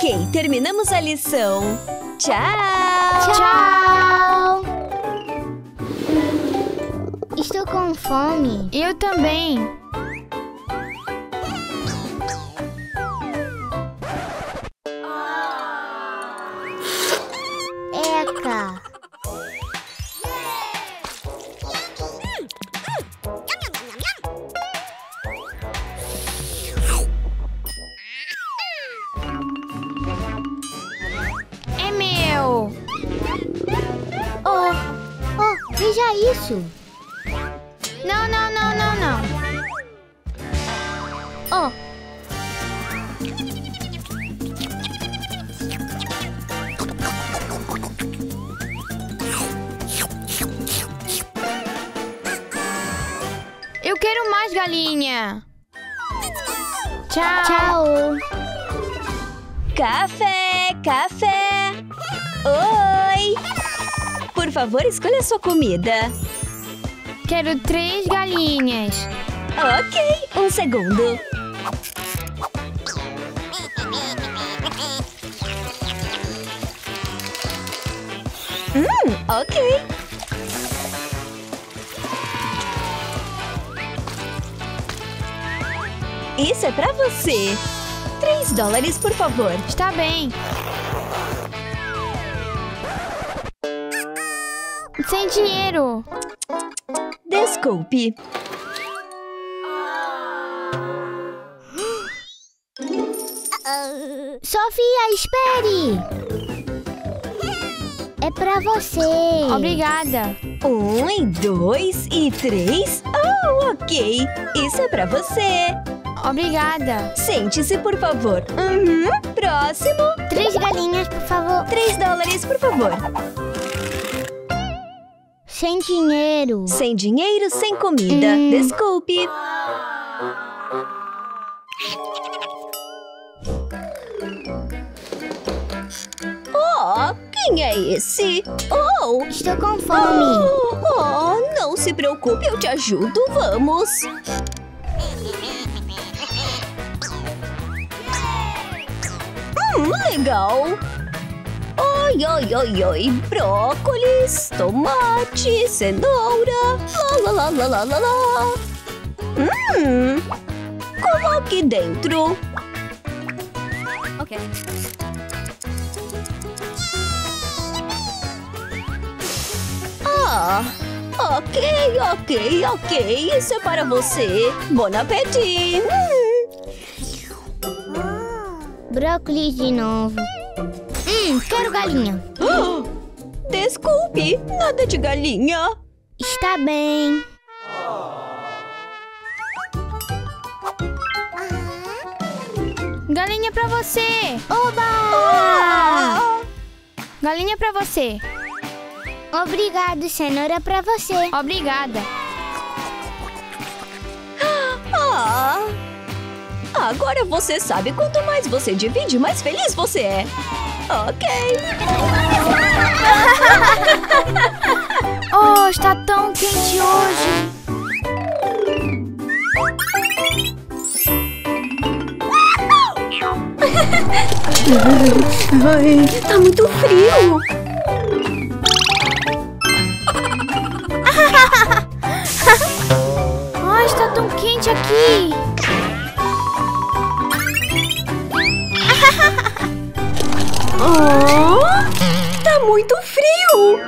Ok, terminamos a lição. Tchau! Tchau! Estou com fome. Eu também. Eca! É meu. Oh, veja isso! Não, não, não, não, não. Oh, Eu quero mais galinha. Tchau. tchau! Café, café! Oi! Por favor, escolha sua comida. Quero 3 galinhas. Ok, um segundo. Ok. Isso é pra você. $3, por favor. Está bem. Sem dinheiro. Desculpe. Sofia, espere! É pra você. Obrigada. 1, e 2 e 3. Oh, ok. Isso é pra você. Obrigada. Sente-se, por favor. Próximo. 3 galinhas, por favor. $3, por favor. Sem dinheiro. Sem dinheiro, sem comida. Desculpe. Oh, quem é esse? Oh! Estou com fome. Oh, não se preocupe, eu te ajudo. Vamos. Legal. Oi, oi, oi, oi. Brócolis, tomate, cenoura. Lá, lá, lá, lá, lá, lá. Coloque dentro. Ok. Ok. Isso é para você. Bon appétit. Brócolis de novo. Quero galinha. Desculpe, nada de galinha. Está bem. Galinha pra você. Oba! Galinha pra você. Obrigado, cenoura pra você. Obrigada. Agora você sabe, quanto mais você divide, mais feliz você é. Ok. Oh, está tão quente hoje. Ai, tá muito frio. Oh, está tão quente aqui. Tá muito frio.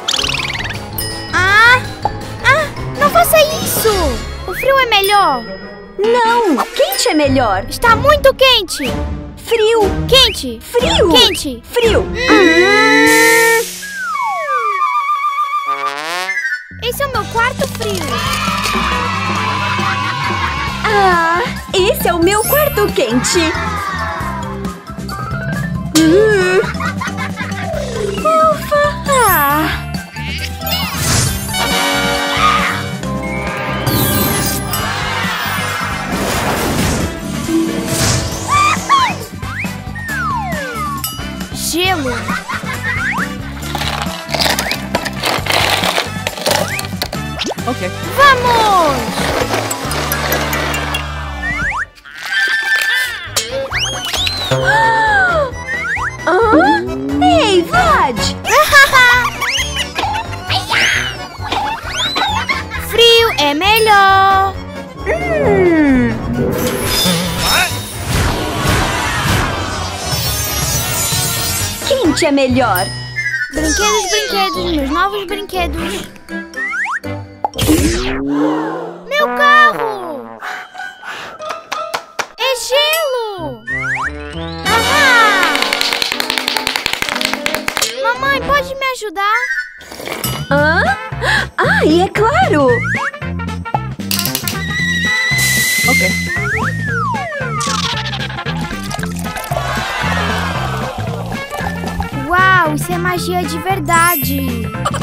Não faça isso. O frio é melhor. Não, quente é melhor. Está muito quente. Frio, Quente. frio, Quente. frio. Esse é o meu quarto frio. Esse é o meu quarto quente. Ufa! Gelo. Ok. Vamos! é melhor. Quente é melhor. Brinquedos, brinquedos, meus novos brinquedos. Meu carro! É gelo! Aham! Mamãe, pode me ajudar? Hã? Ai, é claro! Ok. Uau, isso é magia de verdade!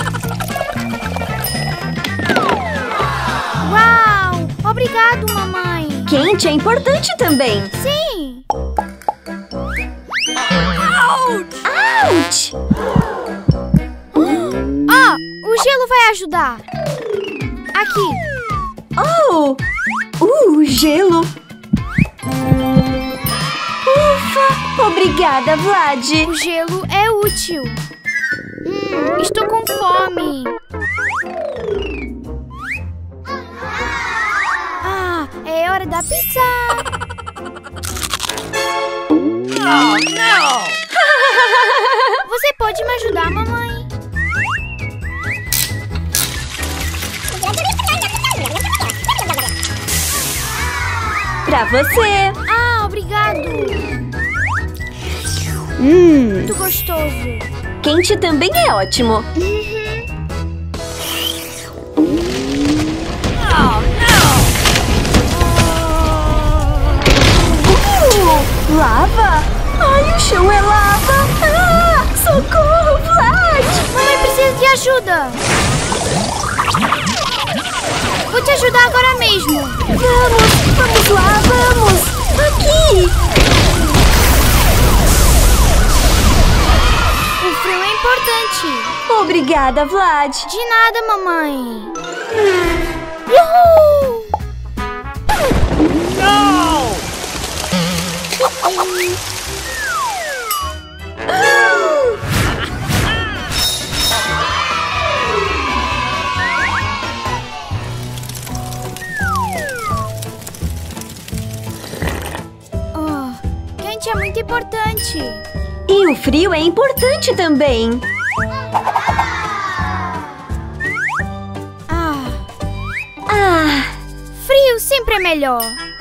Uau! Obrigado, mamãe! Quente é importante também. Sim! Ouch! Ó, o gelo vai ajudar! Aqui! Oh! Gelo! Ufa! Obrigada, Vlad! O gelo é útil! Estou com fome! Ah, é hora da pizza! Oh, não! Você pode me ajudar, mamãe? Pra você! Ah, obrigado! Muito gostoso! Quente também é ótimo. Oh, não! Lava? Ai, o chão é lava! Ah, socorro, Vlad! Mamãe precisa de ajuda! Vou te ajudar agora mesmo! Vamos lá, vamos! Aqui! O frio é importante! Obrigada, Vlad! De nada, mamãe! Uhul! Não! Quente é muito importante! E o frio é importante também. Frio sempre é melhor!